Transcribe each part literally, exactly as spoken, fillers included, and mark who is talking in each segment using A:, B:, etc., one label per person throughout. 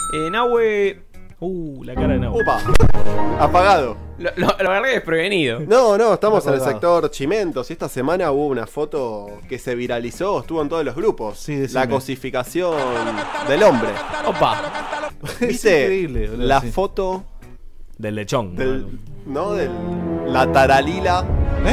A: Eh, Nahue... Uh, la cara de Nahue.
B: Upa, apagado.
A: Lo, lo, lo agarré desprevenido.
B: No, no, estamos en el
C: Apagado.
B: sector Chimentos y esta semana hubo una foto que se viralizó, estuvo en todos los grupos.
C: Sí, decime.
B: La cosificación del hombre.
A: Opa.
B: ¿Viste?
C: increíble, boludo,
B: la
C: sí.
B: foto
D: Del lechón.
B: del. ¿No? Del. La taralila.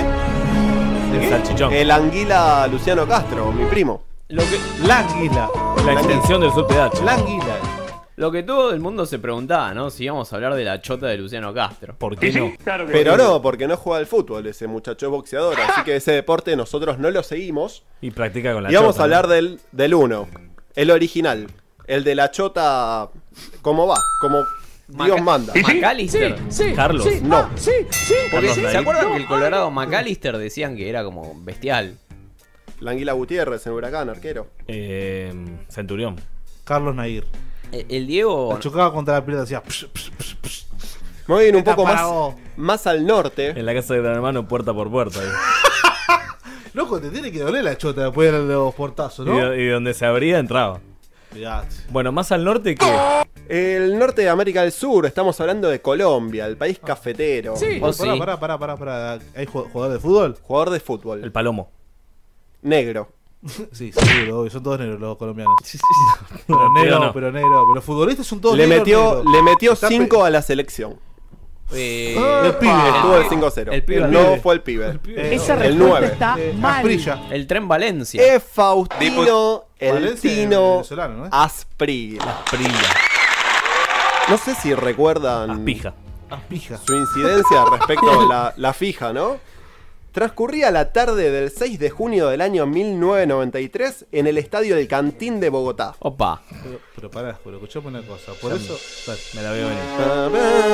C: ¿Eh?
D: El salchichón.
B: El anguila Luciano Castro, mi primo.
A: Lo que,
C: La anguila.
D: La extensión del subpH.
C: La anguila.
A: lo que todo el mundo se preguntaba, ¿no? Si íbamos a hablar de la chota de Luciano Castro.
D: ¿Por qué no?
B: Pero no, porque no juega al fútbol, ese muchacho es boxeador. Así que ese deporte nosotros no lo seguimos.
D: Y practica con la
B: Y vamos
D: chota,
B: a hablar
D: ¿no?
B: del, del uno, el original. El de la chota. ¿Cómo va? Como Dios
A: Maca-
B: manda.
A: McAllister.
D: Carlos.
B: No.
A: Porque
D: Carlos
A: ¿se
D: Nair.
A: acuerdan que el Colorado McAllister decían que era como bestial?
B: La Anguila Gutiérrez en Huracán, arquero.
D: Eh, Centurión.
C: Carlos Nair.
A: El, el Diego...
C: La chocaba contra la pelota, hacía. Psh, psh, psh, psh.
B: Me voy a ir un
C: Está
B: poco más,
C: para vos.
B: más al norte.
D: En la casa de Gran Hermano, puerta por puerta. ahí.
C: Loco, te tiene que doler la chota después de los portazos, ¿no?
D: Y, y donde se abría, entraba.
C: Fíjate.
D: Bueno, más al norte que.
B: El norte de América del Sur, estamos hablando de Colombia, el país cafetero.
A: Sí.
C: Pará,
A: Oh, sí.
C: pará, pará, pará, pará. ¿Hay ju- jugador de fútbol?
B: Jugador de fútbol.
D: El palomo.
B: Negro.
C: Sí, seguro, obvio, son todos negros los colombianos. Pero negro,
D: Pero
C: no.
D: no.
C: pero negro. Pero los futbolistas son todos
B: Le
C: negros.
B: metió,
C: negros.
B: le metió
C: Está pe-
B: cinco a la selección.
A: Eh,
C: El pibe.
B: Estuvo el cinco cero.
A: El pibe.
B: No
C: pibe.
B: fue el pibe.
C: Eh,
E: Esa
B: el
E: respuesta
B: nueve.
E: está
C: Eh,
E: mal.
C: Asprilla.
A: el Tren Valencia.
B: Es Faustino El
C: Valencia,
B: Tino
C: venezolano, ¿no es?
B: Asprilla.
D: Prilla.
B: No sé si recuerdan
D: Aspija.
C: Aspija.
B: su incidencia respecto a la, la fija, ¿no? Transcurría la tarde del seis de junio del año mil novecientos noventa y tres en el estadio del Cantín de Bogotá.
A: Opa.
C: Pero, pero pará, pero escuchame una cosa. Por eso. Dale.
D: Me la veo venir.
B: Pa,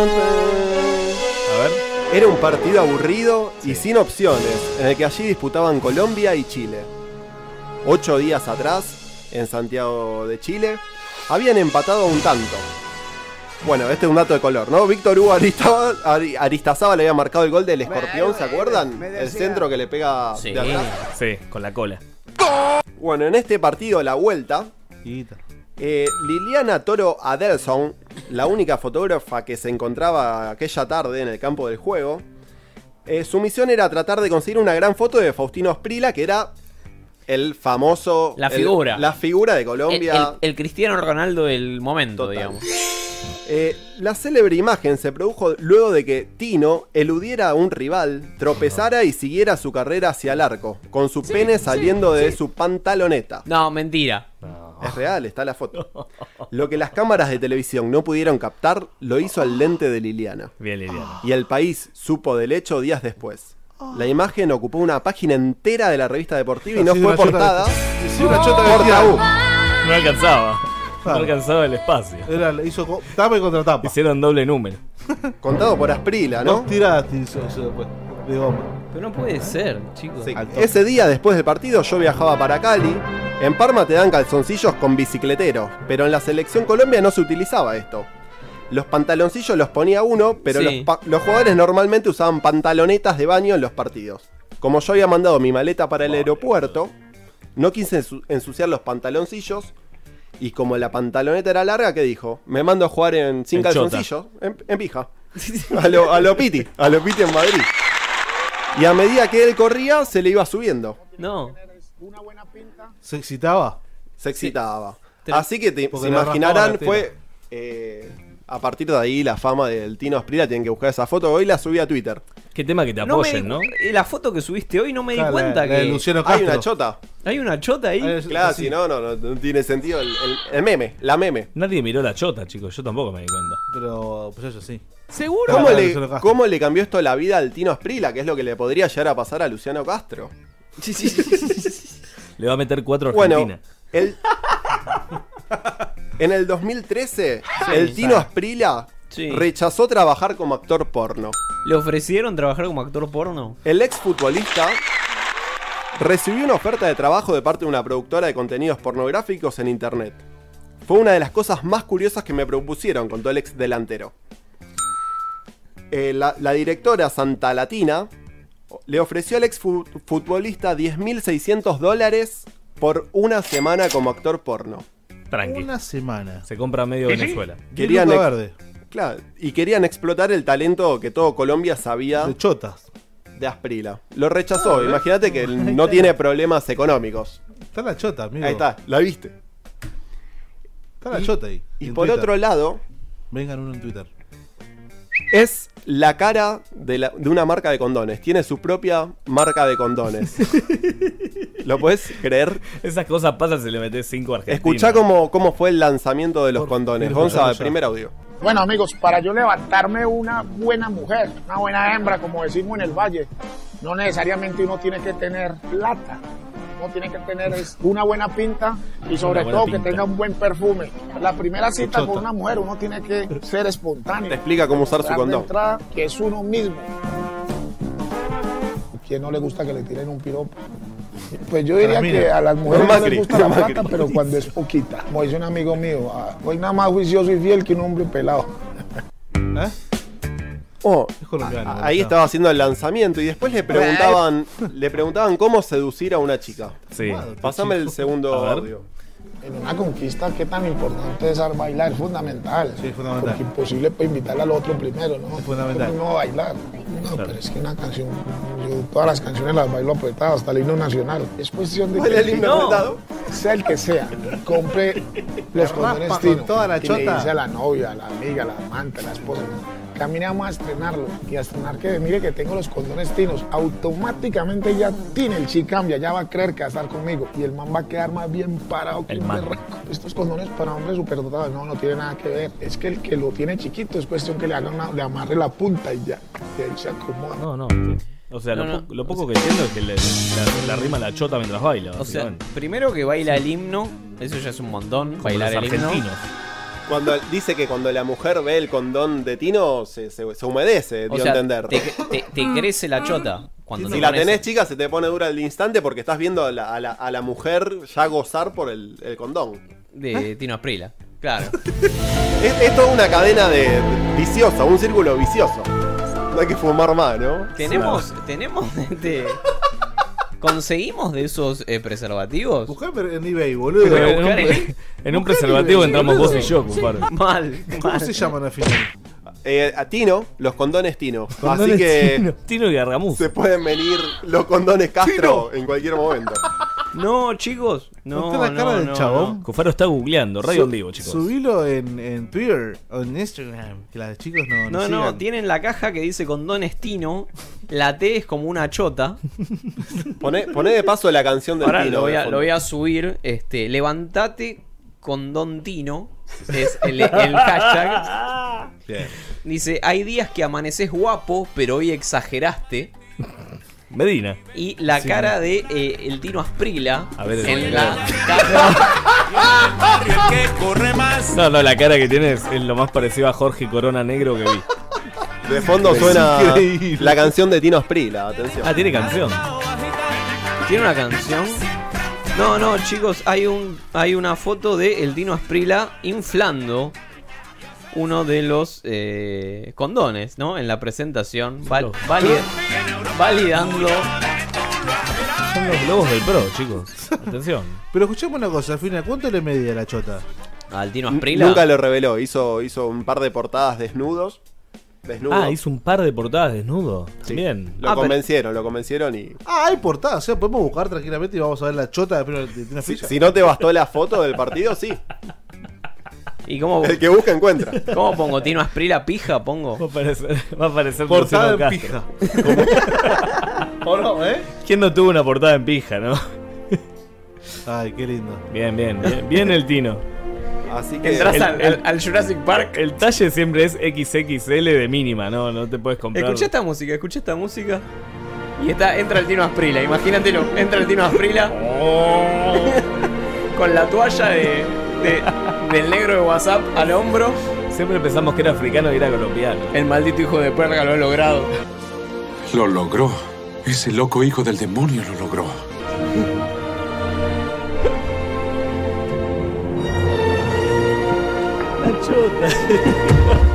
B: pa,
D: A ver.
B: pa. Era un partido aburrido y sin opciones, en el que allí disputaban Colombia y Chile. Ocho días atrás, en Santiago de Chile, habían empatado a un tanto. Bueno, este es un dato de color, ¿no? Víctor Hugo Aristaba- Ari- Aristazábal le había marcado el gol del escorpión, ¿se acuerdan? El centro que le pega
A: Sí.
B: de atrás.
D: Sí, con la cola.
B: Bueno, en este partido, la vuelta,
C: Guita.
B: eh, Liliana Toro Adelson, la única fotógrafa que se encontraba aquella tarde en el campo del juego, eh, su misión era tratar de conseguir una gran foto de Faustino Asprilla, que era el famoso...
A: La
B: el-
A: figura.
B: la figura de
A: El,
B: Colombia.
A: el- el Cristiano Ronaldo del momento,
B: Total.
A: digamos.
B: Eh, la célebre imagen se produjo luego de que Tino eludiera a un rival, tropezara y siguiera su carrera hacia el arco, con su pene saliendo de su pantaloneta.
A: No, mentira.
B: Es real, está la foto. Lo que las cámaras de televisión no pudieron captar, lo hizo el lente de Liliana.
D: Bien, Liliana.
B: Y el país supo del hecho días después. La imagen ocupó una página entera de la revista deportiva y no
C: Sí,
B: fue
C: una chota
B: portada.
C: Sí, una chota de
B: Porta
C: tía.
B: U.
D: No alcanzaba. No
C: Claro.
D: alcanzaba el espacio.
C: Era, hizo co- tapa y contra tapa.
D: Hicieron doble número.
B: Contado por Asprilla,
C: Dos
B: ¿no?
C: tiradas hizo, hizo después. De goma.
A: Pero no puede ser, chicos.
B: Sí.
C: Al toque.
B: Ese día, después del partido, yo viajaba para Cali. En Parma te dan calzoncillos con bicicleteros, pero en la selección Colombia no se utilizaba esto. Los pantaloncillos los ponía uno, pero
A: Sí.
B: los, pa- los jugadores normalmente usaban pantalonetas de baño en los partidos. Como yo había mandado mi maleta para el aeropuerto, no quise ensu- ensuciar los pantaloncillos. Y como la pantaloneta era larga, ¿qué dijo? Me mando a jugar en, sin
D: En chota.
B: calzoncillos, en, en pija. A lo, a lo Piti, a lo Piti en Madrid. Y a medida que él corría, se le iba subiendo.
A: No.
C: ¿Se excitaba?
B: Se excitaba.
A: Te-
B: Así que te,
C: Porque
B: se
C: le raspaba
B: imaginarán,
C: la tela.
B: fue eh, a partir de ahí la fama del Tino Asprilla. Tienen que buscar esa foto. Hoy la subí a Twitter.
D: Qué tema que te
A: No me
D: apoyen,
A: di-
D: ¿no?
A: eh, La foto que subiste hoy no me di
C: Claro, la-
A: cuenta
C: la de
A: que
C: Luciano
B: Hay
C: Castro.
B: una chota.
A: hay una chota ahí.
C: Ahí es-
B: Claro,
C: así.
B: si no, no, no, no tiene sentido el, el- el meme, la meme.
D: Nadie miró la chota, chicos. Yo tampoco me di cuenta.
C: Pero, pues eso sí.
A: ¿Seguro?
B: ¿Cómo
C: Claro,
B: le,
C: Luciano Castro.
B: ¿Cómo le cambió esto la vida al Tino Asprilla? Que es lo que le podría llegar a pasar a Luciano Castro.
D: Le va a meter cuatro a
B: Bueno,
D: Argentina.
B: el, en el dos mil trece, el Tino Asprilla
A: Sí.
B: rechazó trabajar como actor porno.
A: ¿Le ofrecieron trabajar como actor porno?
B: El exfutbolista recibió una oferta de trabajo de parte de una productora de contenidos pornográficos en internet. Fue una de las cosas más curiosas que me propusieron, contó el ex delantero. Eh, la, la directora Santa Latina le ofreció al ex fu- futbolista diez mil seiscientos dólares por una semana como actor porno.
D: Tranqui.
C: Una semana.
D: Se compra medio Venezuela.
B: Querían,
C: Luca
B: ex-
C: verde.
B: claro, y querían explotar el talento que todo Colombia sabía
C: De chotas.
B: de Asprila. Lo rechazó. Imagínate que él no tiene problemas económicos.
C: Está la chota, amigo.
B: Ahí está, la viste.
C: Está la
B: Y-
C: chota ahí.
B: Y
C: en
B: por
C: Twitter.
B: otro lado,
C: Vengan uno en Twitter.
B: es la cara de, la- de una marca de condones. Tiene su propia marca de condones. ¿Lo puedes creer?
D: Esas cosas pasan si le metes cinco argentinos.
B: Escuchá cómo, cómo fue el lanzamiento de los
C: Por-
B: condones.
C: quiero
B: Gonza,
C: escucharlo ya.
B: primer audio.
E: Bueno, amigos, para yo levantarme una buena mujer, una buena hembra, como decimos en el valle, no necesariamente uno tiene que tener plata. Uno tiene que tener es una buena pinta y sobre
D: Una buena
E: todo que
D: pinta.
E: tenga un buen perfume. La primera cita
C: Chota.
E: con una mujer uno tiene que ser espontáneo.
B: Te explica cómo usar su
E: Dar de
B: condón.
E: entrada que es uno mismo. ¿Quién no le gusta que le tiren un piropo? Pues yo diría
C: Para mí
E: que
C: no.
E: a las mujeres no
B: Macri,
E: les gusta la
B: Macri.
E: plata, pero cuando es poquita. Como dice un amigo mío, ah, soy nada más juicioso y fiel que un hombre pelado.
C: ¿Eh?
B: Oh,
C: Es colombiano.
B: a-
C: Gonza.
B: ahí estaba haciendo el lanzamiento y después le preguntaban, le preguntaban cómo seducir a una chica.
D: Sí.
B: Pasame el segundo
D: A ver.
B: audio.
E: En una conquista, qué tan importante es saber bailar, es fundamental.
C: Sí, es fundamental.
E: Porque imposible pues, invitarle al otro primero, ¿no?
C: Es fundamental.
E: ¿Cómo no va a bailar? No, pero es que una canción, yo todas las canciones las bailo apretadas, hasta el himno nacional. Es cuestión de
B: ¿Cuál es el himno
D: No.
B: apretado?
E: sea el que sea, compre los
C: raspa
E: condones
C: con
E: Tino.
C: toda la
E: y le
C: chota.
E: dice a la novia, a la amiga, a la amante, a la esposa, caminamos a estrenarlo y a estrenar que mire que tengo los condones Tinos. Automáticamente ya tiene el chi cambia, ya va a creer que va a estar conmigo y el man va a quedar más bien parado que
D: El
E: un
D: man.
E: berraco. Estos condones para hombres superdotados, no, no tiene nada que ver. Es que el que lo tiene chiquito es cuestión que le haga una, le amarre la punta y ya, y ahí se acomoda.
D: No, no. sí. O sea,
A: No,
D: lo,
A: no.
D: po- lo poco que entiendo es que le, la, la rima la chota mientras baila.
A: O sea,
D: básicamente.
A: primero que baila el himno, eso ya es un montón,
D: Como
A: bailar
D: los
A: el himno.
D: argentinos.
B: Cuando dice que cuando la mujer ve el condón de Tino, se, se, se humedece,
A: O
B: dio a
A: sea,
B: entender.
A: te, te- te crece la chota. Cuando
B: Si
A: te
B: la
A: pones-
B: tenés chica, se te pone dura el instante porque estás viendo a la, a la- a la mujer ya gozar por el, el condón.
A: De Tino Asprila. Claro.
B: Es, es toda una cadena de viciosa, un círculo vicioso. No hay que fumar más, ¿no?
A: Tenemos, tenemos, este, conseguimos de esos eh, preservativos.
C: Buscá en eBay, boludo.
D: Pero en un,
A: buscar en-
D: en un
C: buscar
D: preservativo
C: en-
D: entramos
C: boludo.
D: vos y yo, compadre.
A: Mal,
C: ¿Cómo
A: mal.
C: se llaman al final?
B: Eh, a Tino, los condones Tino. Así
D: Condones
B: que
D: Tino, Tino y Gargamuz.
B: se pueden venir los condones Castro en cualquier momento.
A: No, chicos. No,
C: Mostrá la cara
A: no,
C: del
A: no,
C: chabón.
A: no.
D: Cufaro está googleando, radio
C: Su-
D: en vivo, chicos.
C: Subilo en, en Twitter o en Instagram. Que las chicos no.
A: No,
C: nos
A: no,
C: sigan.
A: tienen la caja que dice condones Tino. La T es como una chota.
B: Poné, poné de paso la canción del
A: Ahora
B: Tino.
A: lo voy,
B: de
A: a,
B: fondo.
A: lo voy a subir. Este, levantate condón Tino. Es el, el hashtag.
C: Bien.
A: Dice, hay días que amaneces guapo, pero hoy exageraste.
D: Medina.
A: Y la cara de eh, el Tino Asprila
D: A ver,
A: en
D: el-
A: la caja.
D: No, no, la cara que tiene es, es lo más parecido a Jorge Corona Negro que vi.
B: De fondo suena
C: increíble.
B: la canción de Tino Asprila, atención.
D: Ah, tiene canción.
A: ¿Tiene una canción? No, no, chicos, hay un hay una foto de el Tino Asprila inflando uno de los eh, condones, ¿no? En la presentación, val- valid- validando.
D: Son los globos del pro, chicos. Atención.
C: Pero escuchemos una cosa, al final, ¿cuánto le medía la chota?
A: Al Tino
B: N-
A: Asprila.
B: Nunca lo reveló, hizo, hizo un par de portadas desnudos. Desnudo.
D: Ah, hizo un par de portadas desnudo.
B: Sí.
D: Bien.
B: Lo
A: Ah, pero-
B: convencieron, lo convencieron y.
C: Ah, hay portada, o sea, podemos buscar tranquilamente y vamos a ver la chota de primero de Tina
B: Si,
C: Ficha.
B: si no te bastó la foto del partido, sí.
A: ¿Y cómo,
B: El que busca encuentra.
A: cómo pongo? ¿Tino Asprila pija?
D: Va a
A: Pongo.
D: aparecer, va a aparecer
C: Portada en
D: Luciano Castro.
C: pija. ¿O no, eh?
D: ¿Quién no tuvo una portada en pija, no?
C: Ay, qué lindo.
D: Bien, bien. Bien, bien el Tino.
B: Así que.
A: Entras
D: el-
A: al,
D: el-
A: al- al Jurassic Park.
D: El talle siempre es equis equis ele de mínima, ¿no? No te puedes comprar.
A: Escucha esta música, escucha esta música. Y está, entra el Tino Asprila, imagínatelo. Entra el Tino Asprila. Con la toalla de, de- del negro de WhatsApp al hombro.
D: Siempre pensamos que era africano y era colombiano.
A: El maldito hijo de perra lo ha logrado.
F: Lo logró. Ese loco hijo del demonio lo logró.
D: La chota.